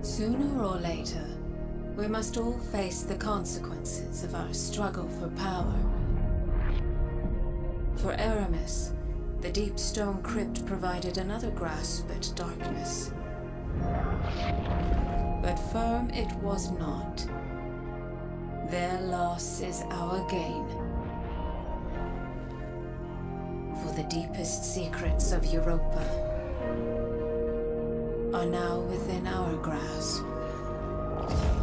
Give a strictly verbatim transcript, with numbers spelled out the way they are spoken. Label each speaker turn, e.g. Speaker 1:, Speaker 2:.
Speaker 1: Sooner or later, we must all face the consequences of our struggle for power. For Aramis, the deep stone crypt provided another grasp at darkness. But firm it was not. Their loss is our gain. For the deepest secrets of Europa are now within our grasp.